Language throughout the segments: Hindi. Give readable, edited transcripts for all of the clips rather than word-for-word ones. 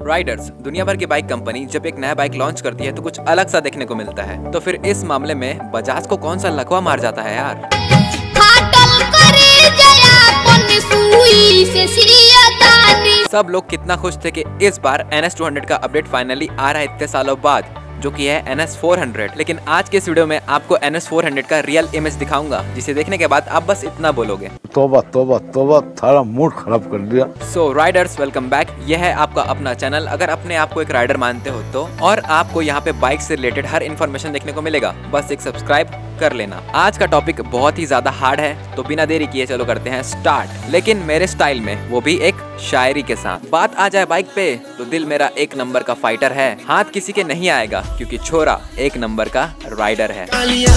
राइडर्स, दुनिया भर की बाइक कंपनी जब एक नया बाइक लॉन्च करती है तो कुछ अलग सा देखने को मिलता है। तो फिर इस मामले में बजाज को कौन सा लकवा मार जाता है यार। सब लोग कितना खुश थे कि इस बार NS200 का अपडेट फाइनली आ रहा है इतने सालों बाद, जो कि है NS400। लेकिन आज के इस वीडियो में आपको NS400 का रियल इमेज दिखाऊंगा, जिसे देखने के बाद आप बस इतना बोलोगे, तौबा तौबा तौबा, थारा मूड खराब कर दिया। So riders, welcome back. यह है आपका अपना चैनल। अगर अपने आप को एक राइडर मानते हो तो, और आपको यहाँ पे बाइक से रिलेटेड हर इन्फॉर्मेशन देखने को मिलेगा, बस एक सब्सक्राइब कर लेना। आज का टॉपिक बहुत ही ज्यादा हार्ड है, तो बिना देरी किए चलो करते हैं स्टार्ट, लेकिन मेरे स्टाइल में, वो भी एक शायरी के साथ। बात आ जाए बाइक पे तो दिल मेरा एक नंबर का फाइटर है, हाथ किसी के नहीं आएगा क्योंकि छोरा एक नंबर का राइडर है।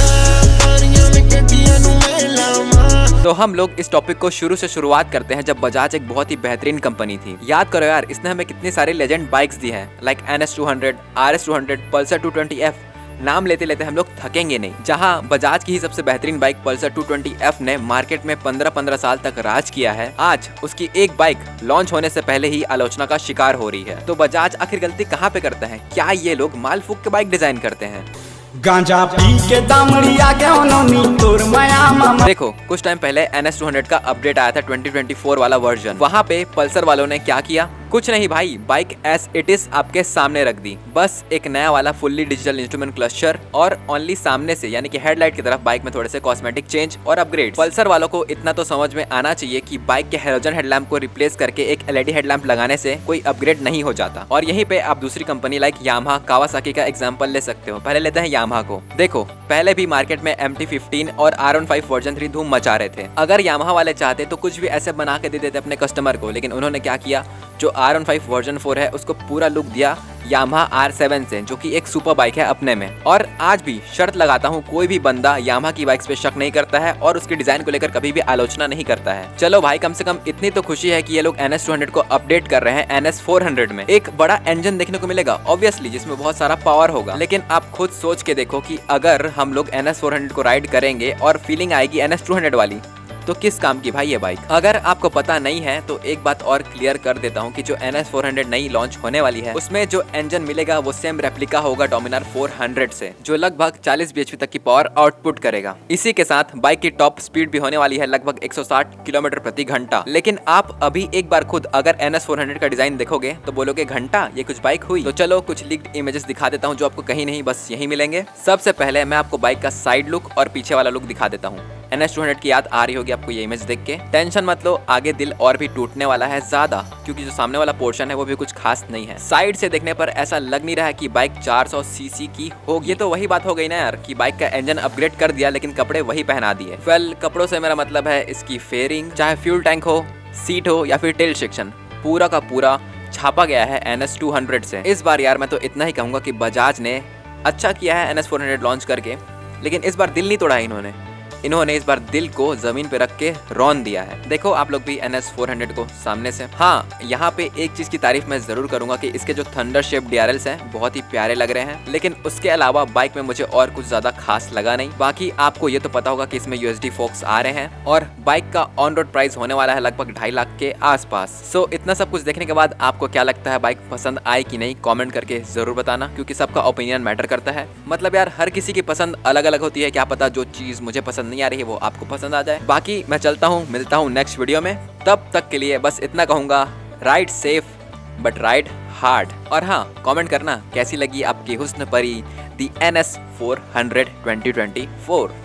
तो हम लोग इस टॉपिक को शुरू से शुरुआत करते हैं जब बजाज एक बहुत ही बेहतरीन कंपनी थी। याद करो यार, इसने हमें कितनी सारी लेजेंड बाइक्स दी हैं, like NS200, RS200, Pulsar 220F। नाम लेते लेते हम लोग थकेंगे नहीं। जहां बजाज की ही सबसे बेहतरीन बाइक पल्सर 220F ने मार्केट में 15-15 साल तक राज किया है, आज उसकी एक बाइक लॉन्च होने से पहले ही आलोचना का शिकार हो रही है। तो बजाज आखिर गलती कहां पे करता है? क्या ये लोग माल फूक के बाइक डिजाइन करते हैं? गांजा पी के दामड़िया के तोर माया मामा। देखो, कुछ टाइम पहले NS200 का अपडेट आया था 2024 वाला वर्जन। वहाँ पे पल्सर वालों ने क्या किया? कुछ नहीं भाई, बाइक एज इट इज आपके सामने रख दी। बस एक नया वाला फुल्ली डिजिटल इंस्ट्रूमेंट क्लस्टर और ओनली सामने से, यानी कि हेडलाइट की तरफ बाइक में थोड़े से कॉस्मेटिक चेंज और अपग्रेड। पल्सर वालों को इतना तो समझ में आना चाहिए कि बाइक के हैलोजन हेडलैम्प को रिप्लेस करके एक LED हेडलैम्प लगाने से कोई अपग्रेड नहीं हो जाता। और यहीं पे आप दूसरी कंपनी लाइक यामाहा, कावासाकी का एग्जाम्पल ले सकते हो। पहले लेते हैं यामाहा को। देखो, पहले भी मार्केट में MT-15 और R15 वर्जन 3 धूम मचा रहे थे। अगर यामाहा वाले चाहते तो कुछ भी ऐसे बना के दे देते अपने कस्टमर को, लेकिन उन्होंने क्या किया, जो R15 वर्जन 4 है उसको पूरा लुक दिया यामाहा R7 से, जो कि एक सुपर बाइक है अपने में। और आज भी शर्त लगाता हूँ, कोई भी बंदा यामाहा की बाइक्स पे शक नहीं करता है और उसके डिजाइन को लेकर कभी भी आलोचना नहीं करता है। चलो भाई, कम से कम इतनी तो खुशी है कि ये लोग NS200 को अपडेट कर रहे हैं NS400 में। एक बड़ा इंजन देखने को मिलेगा ऑब्वियसली, जिसमें बहुत सारा पावर होगा। लेकिन आप खुद सोच के देखो कि अगर हम लोग NS400 को राइड करेंगे और फीलिंग आएगी NS200 वाली, तो किस काम की भाई ये बाइक? अगर आपको पता नहीं है तो एक बात और क्लियर कर देता हूँ कि जो NS400 नई लॉन्च होने वाली है, उसमें जो इंजन मिलेगा वो सेम रेप्लिका होगा डोमिनार 400 से, जो लगभग 40 bhp तक की पावर आउटपुट करेगा। इसी के साथ बाइक की टॉप स्पीड भी होने वाली है लगभग 160 किलोमीटर प्रति घंटा। लेकिन आप अभी एक बार खुद अगर NS400 का डिजाइन देखोगे तो बोलोगे, घंटा, ये कुछ बाइक हुई? तो चलो कुछ लीक्ड इमेजेस दिखा देता हूँ जो आपको कहीं नहीं बस यही मिलेंगे। सबसे पहले मैं आपको बाइक का साइड लुक और पीछे वाला लुक दिखा देता हूँ। NS200 की याद आ रही होगी आपको ये इमेज देख के। टेंशन मत लो, आगे दिल और भी टूटने वाला है ज्यादा, क्योंकि जो सामने वाला पोर्शन है वो भी कुछ खास नहीं है। साइड से देखने पर ऐसा लग नहीं रहा है कि बाइक 400 सीसी की होगी। ये तो वही बात हो गई ना यार, कि बाइक का इंजन अपग्रेड कर दिया लेकिन कपड़े वही पहना दिए। वेल, कपड़ों से मेरा मतलब है इसकी फेयरिंग, चाहे फ्यूल टैंक हो, सीट हो या फिर टेल सेक्शन, पूरा का पूरा छापा गया है NS200 से। इस बार यार मैं तो इतना ही कहूंगा कि बजाज ने अच्छा किया है NS400 लॉन्च करके, लेकिन इस बार दिल नहीं तोड़ा है इन्होंने इस बार दिल को जमीन पे रख के रौन दिया है। देखो आप लोग भी NS400 को सामने से। हाँ, यहाँ पे एक चीज की तारीफ मैं जरूर करूंगा कि इसके जो थंडर शेप DRLs हैं बहुत ही प्यारे लग रहे हैं, लेकिन उसके अलावा बाइक में मुझे और कुछ ज्यादा खास लगा नहीं। बाकी आपको ये तो पता होगा कि इसमें USD फोक्स आ रहे हैं और बाइक का ऑन रोड प्राइस होने वाला है लगभग 2.5 लाख के आसपास। सो इतना सब कुछ देखने के बाद आपको क्या लगता है, बाइक पसंद आई कि नहीं? कॉमेंट करके जरूर बताना, क्योंकि सबका ओपिनियन मैटर करता है। मतलब यार, हर किसी की पसंद अलग अलग होती है, क्या पता जो चीज मुझे पसंद नहीं आ रही है वो आपको पसंद आ जाए। बाकी मैं चलता हूँ, मिलता हूँ नेक्स्ट वीडियो में। तब तक के लिए बस इतना कहूंगा, ride safe but ride hard. और हाँ, कमेंट करना कैसी लगी आपकी हुस्न परी दी NS400 2024।